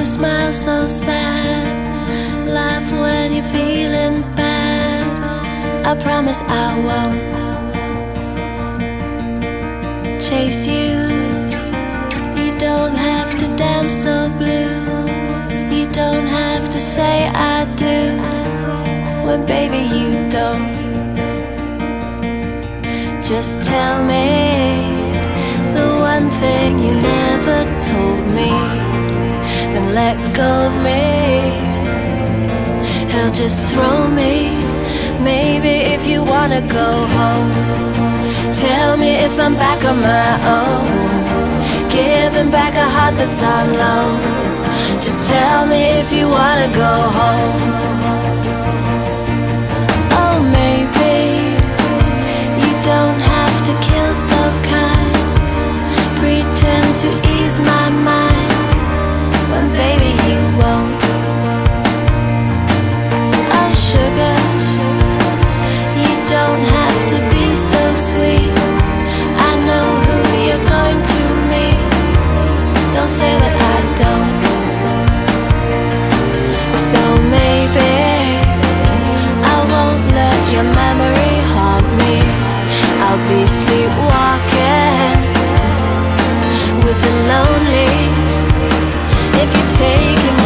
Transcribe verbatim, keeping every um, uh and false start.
to smile so sad, laugh when you're feeling bad. I promise I won't chase you. You don't have to dance so blue. You don't have to say I do when baby you don't. Just tell me the one thing you never told me, then let go of me. He'll just throw me. Maybe if you wanna go home, tell me if I'm back on my own, giving back a heart that's on loan. Just tell me if you wanna go home. Oh, maybe you don't have to kill so kind, pretend to ease my mind when baby you won't. Oh sugar, you don't have to be so sweet. I know who you're going to meet. Don't say that I don't. So maybe I won't let your memory haunt me. I'll be sleepwalking with the lonely if you're taking